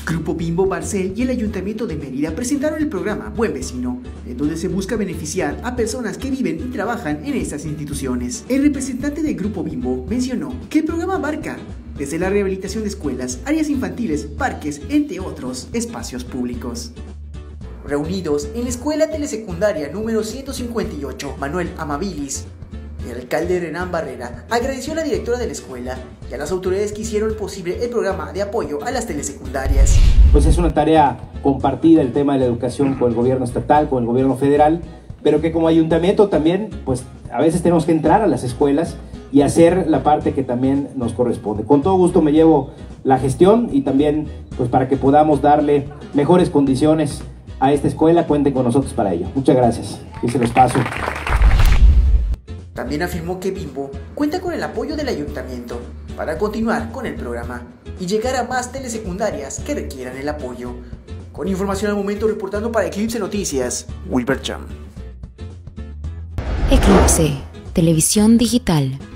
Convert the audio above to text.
Grupo Bimbo Barcel y el Ayuntamiento de Mérida presentaron el programa Buen Vecino, en donde se busca beneficiar a personas que viven y trabajan en estas instituciones. El representante del Grupo Bimbo mencionó que el programa abarca desde la rehabilitación de escuelas, áreas infantiles, parques, entre otros espacios públicos. Reunidos en la Escuela Telesecundaria número 158, Manuel Amabilis, el alcalde Renán Barrera agradeció a la directora de la escuela y a las autoridades que hicieron posible el programa de apoyo a las telesecundarias. Pues es una tarea compartida el tema de la educación con el gobierno estatal, con el gobierno federal, pero que como ayuntamiento también, pues a veces tenemos que entrar a las escuelas y hacer la parte que también nos corresponde. Con todo gusto me llevo la gestión y también pues para que podamos darle mejores condiciones a esta escuela, cuenten con nosotros para ello. Muchas gracias y se los paso. También afirmó que Bimbo cuenta con el apoyo del ayuntamiento para continuar con el programa y llegar a más telesecundarias que requieran el apoyo. Con información al momento, reportando para Eclipse Noticias, Wilbert Cham. Eclipse, televisión digital.